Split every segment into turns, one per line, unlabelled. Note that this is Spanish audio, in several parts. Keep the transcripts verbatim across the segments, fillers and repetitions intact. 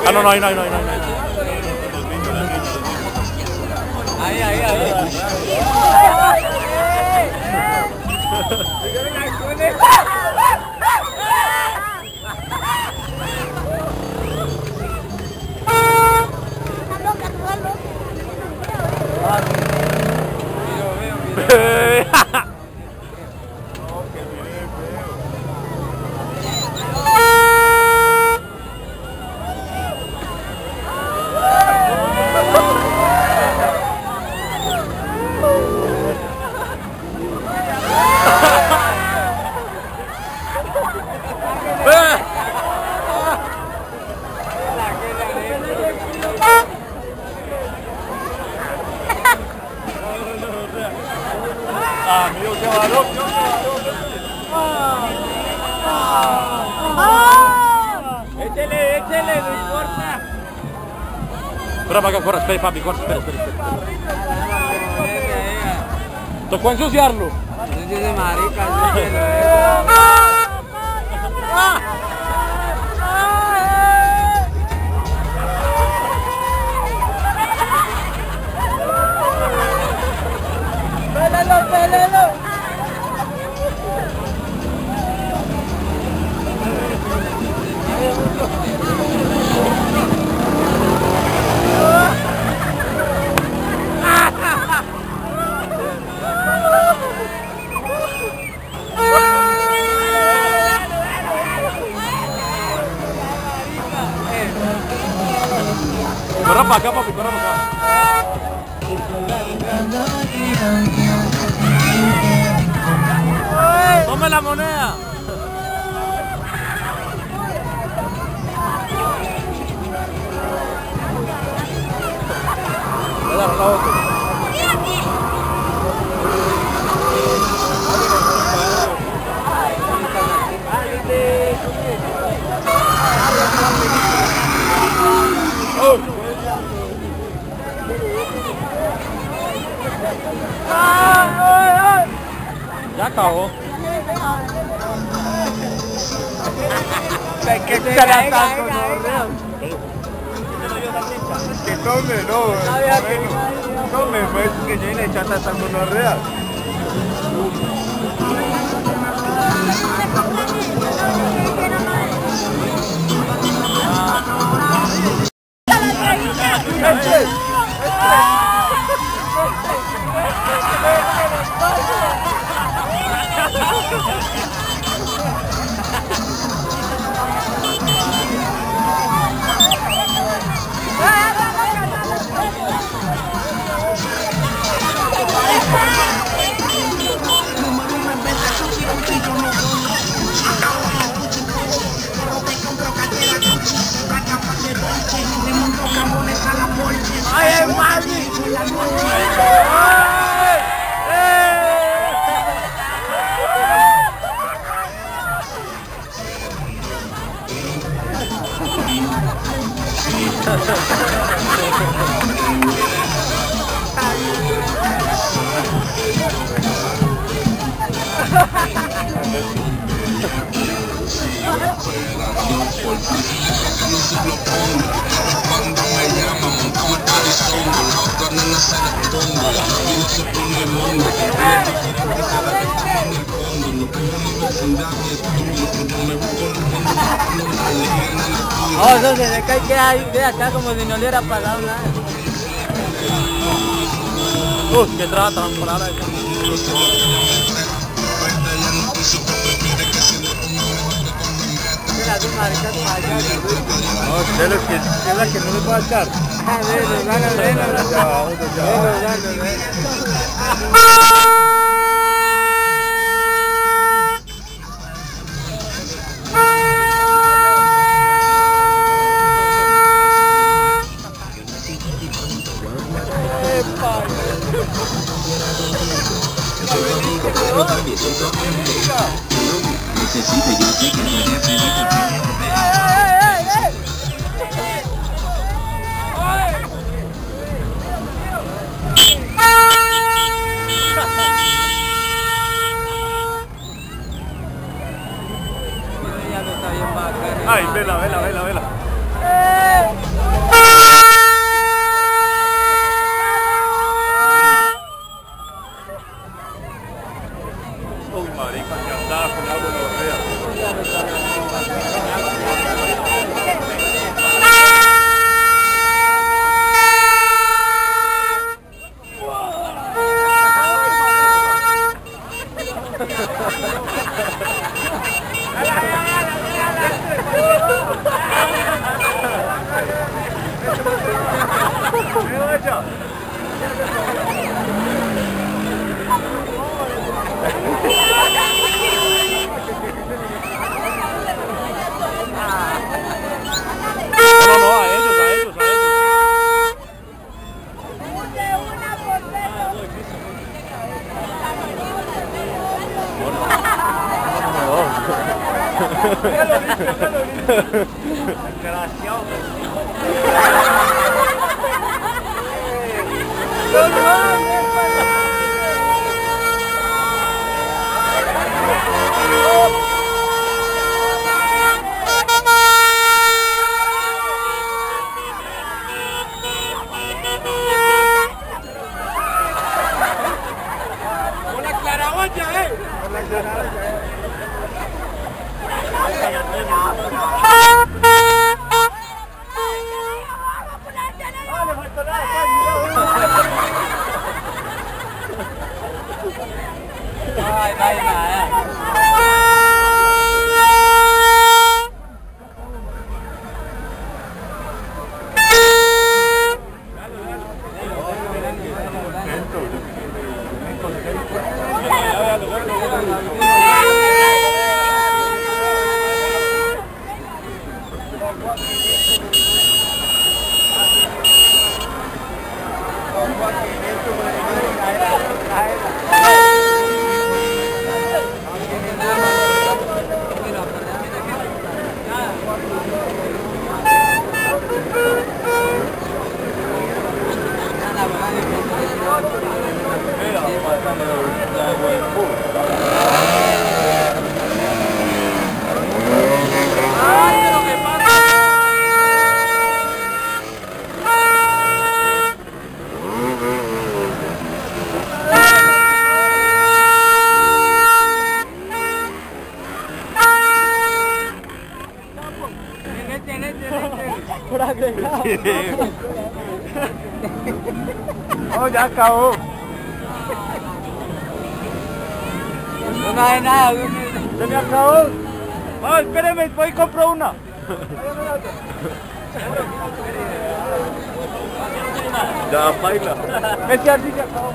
Ah, no, no, ahí no, ahí no, ahí no.
Ahí, ahí, ahí.
Amigo, qué varón, qué varón.
Échele, échele, no importa.
Espera para acá, corre, espera, papi, corre, espera, espera, espera. Tocó ensuciarlo.
Eso es de marica, ¡Pélalo, pélalo!
Corre para acá, papi, corre para acá. Tome la moneda. Ya acabó.
¿Qué será tanto?
Que tome, no, tome, pues, que llene chata tan gonorrea.
¡Ay, mami!
Cuando me llama, montamos el Arizona, la otra nena se le toma, la vida se pone el mundo, que se la en el fondo, lo que es mi vecindad es tuyo, cuando me busco el mundo, no la leyenda en el tuyo.
Oh, eso se me cae que hay de acá como si no le hubiera pasado nada.
Uf, qué trata, por ahora.
Las dos maricas para allá.
No, usted lo que es la que no le va a echar.
Ah, bueno, dale, dale, dale.
Ya, vamos allá.
Necesita, yo sé que
desgraciado.
¡Con la claraboya, eh!
Con la claraboya, eh.
Ay, vaya,
Oh, ya acabó.
no hay nada.
Se me acabó. Oh, espéreme, voy y compro una.
Ya, baila.
Ese así se acabó.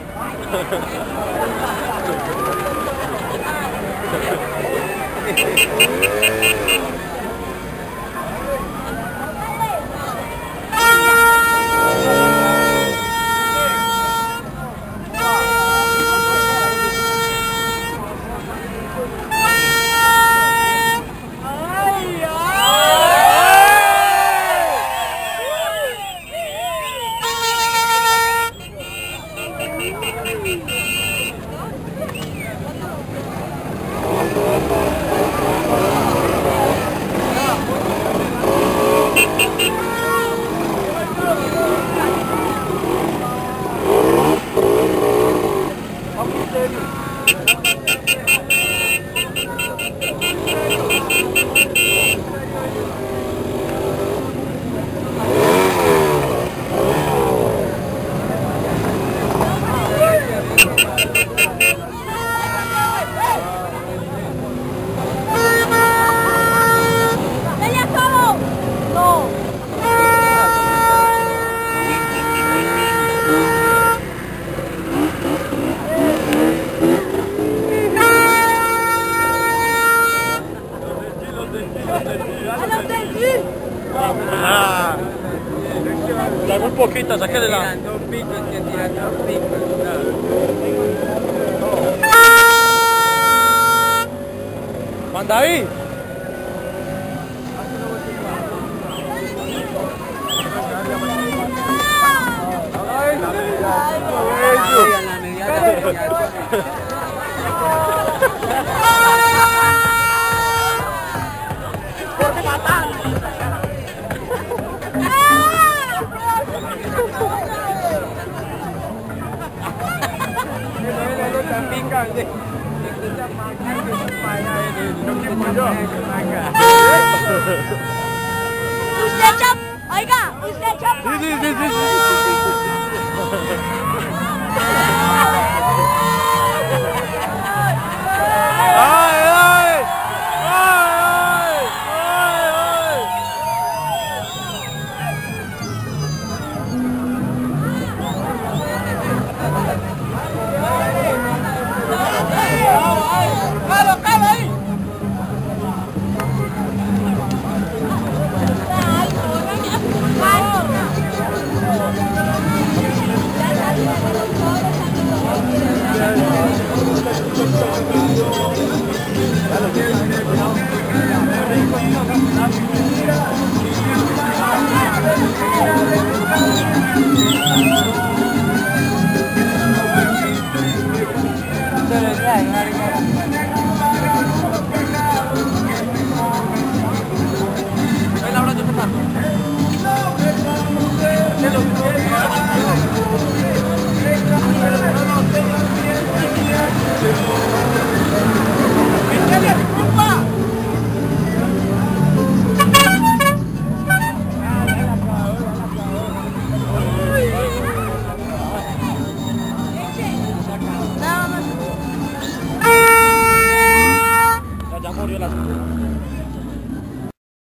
Ah, la muy poquita, saqué de la.
Dos picos que tiran dos picos.
Juan David.
Usted chap, oiga, usted chap.
Sí, sí, sí, sí, sí.